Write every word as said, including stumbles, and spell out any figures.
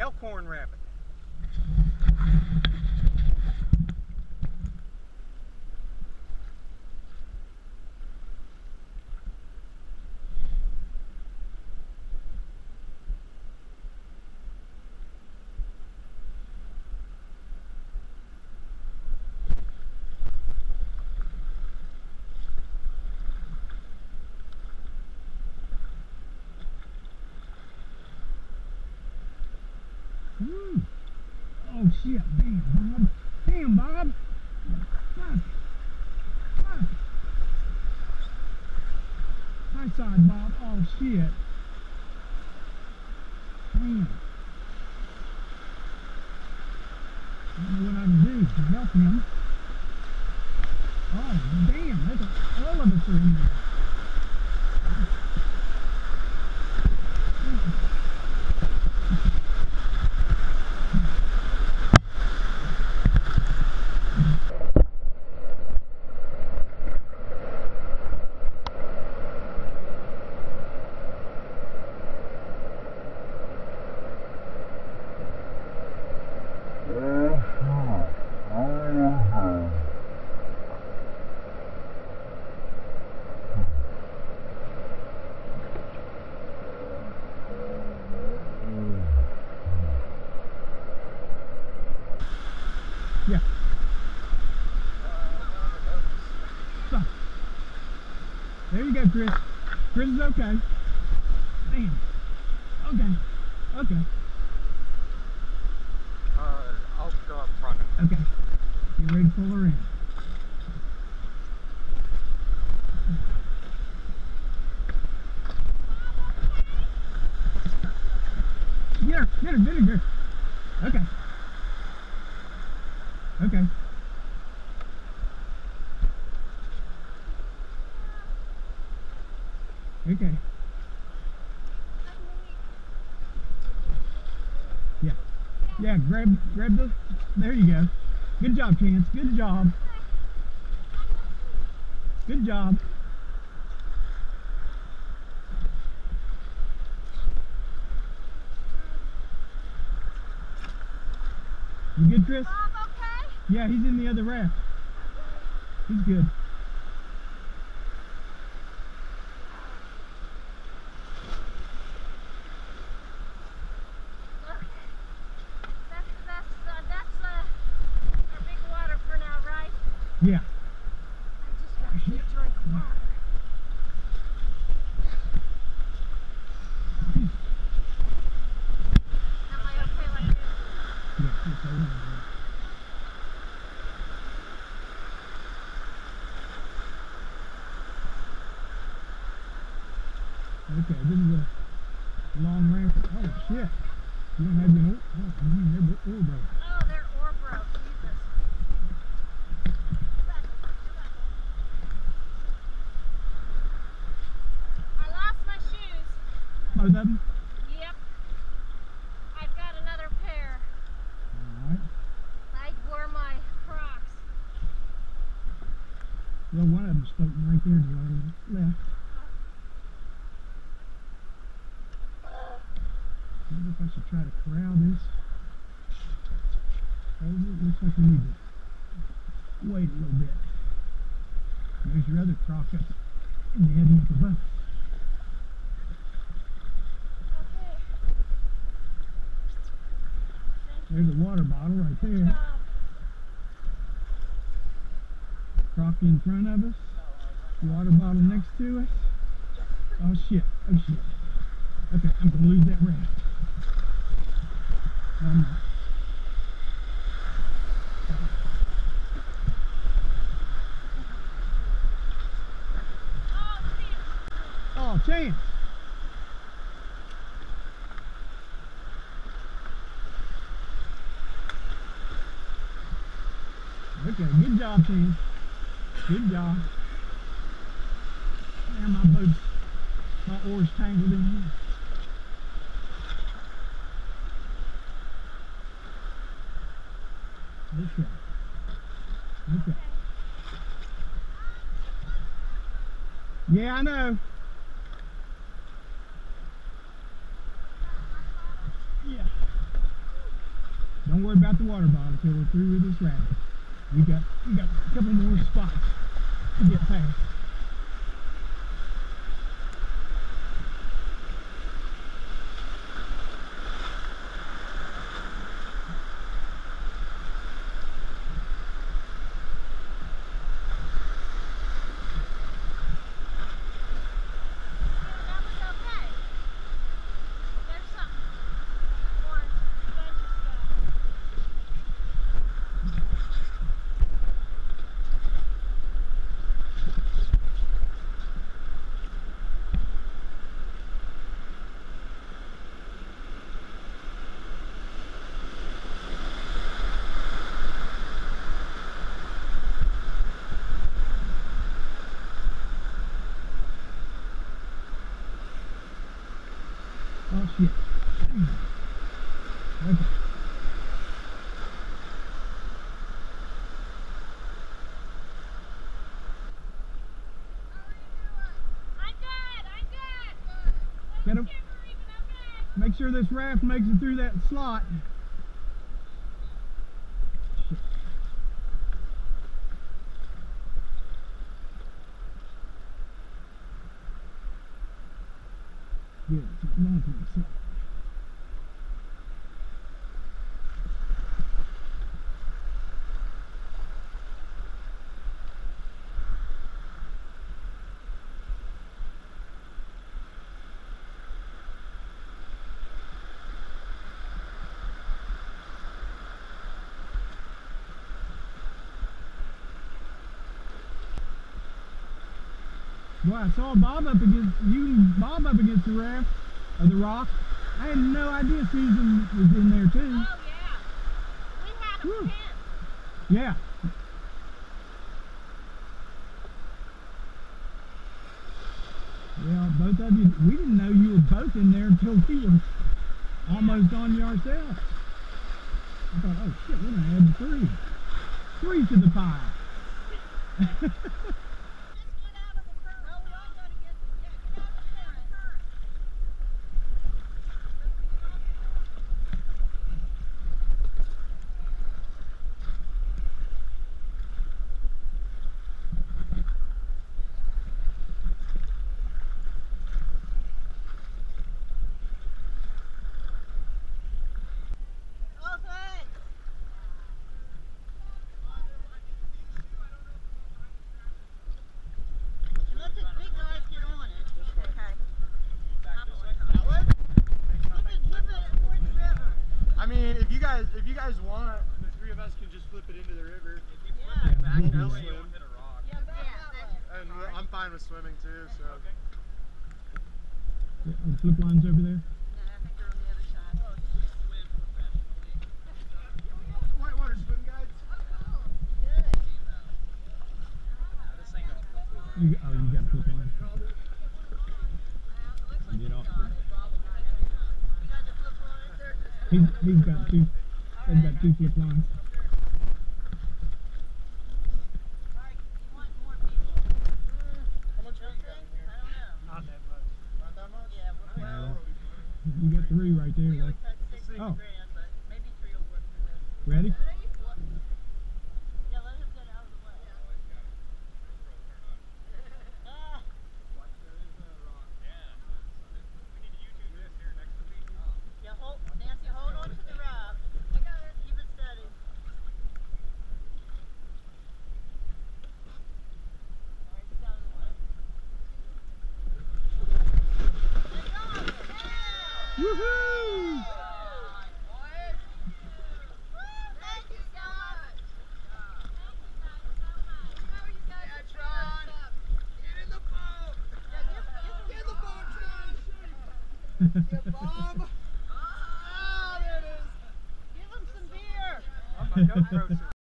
Elkhorn rabbit. Mm. Oh shit, damn Bob. Damn Bob. Fuck. Fuck. High side Bob. Oh shit. Damn. I don't know what I can do to help him. Oh damn, that's a, all of us are in there. Yeah. Stop. There you go, Chris. Chris is okay. Damn. Okay. Okay. Uh, I'll go up front. Okay. You ready to pull her in? Get her, get her, get her, get her. Okay. Okay. Okay. Yeah. Yeah, grab grab the there you go. Good job, Chance. Good job. Good job. You good, Chris? Bob, okay? Yeah, he's in the other raft. He's good. Okay. That's, that's, uh, that's uh, our big water for now, right? Yeah. I just got to drink water. Am I okay like this? Yeah, just hold on. Okay, this is a long ramp. Oh shit. You don't have your oar? Oh, man, they're oar broke. Oh, they're oar broke. Jesus. I lost my shoes. Both of them? Yep. I've got another pair. Alright. I wore my Crocs. Well, one of them's floating right there to the right and left. I wonder if I should try to corral this. Oh, it looks like we need to wait a little bit. There's your other croc up in the head of the boat. Okay. There's a water bottle right there. Job. Croc in front of us. Water bottle next to us. Oh shit. Oh shit. Okay, I'm gonna lose that raft. Um, oh, Chance! Okay, good job, Chance. Good job. Now my boat's, my oar's tangled in here. Okay. Okay. Yeah, I know. Yeah. Don't worry about the water bottle until we're through with this raft. We got we got a couple more spots to get past. Oh shit. Okay. Gotta make sure this raft makes it through that slot. Good, it's not going to Boy, I saw Bob up against you and Bob up against the raft or the rock. I had no idea Susan was in there too. Oh yeah. We had a Whew. pin. Yeah. Yeah, both of you, we didn't know you were both in there until we were almost on you ourselves. I thought, oh shit, we're gonna add three. Three to the pile. I mean, if you guys if you guys want, the three of us can just flip it into the river. If you flip Yeah. it back, Yeah. they'll swim. Hit a rock. Yeah, that's And I'm fine with swimming too, so. Okay. Yeah, the flip line's over there. Whitewater swim guides. This ain't gonna flip through. You, oh, you got a flip line. Get off. He's, he's got two. He's got two flip lines. How much weight you got in here? Not that much. Not that much? Uh, you got three right there. Though. Oh. Ready? Woohoo! Yeah, Bob! Ah, there it is! Give him some beer. I'm a GoPro.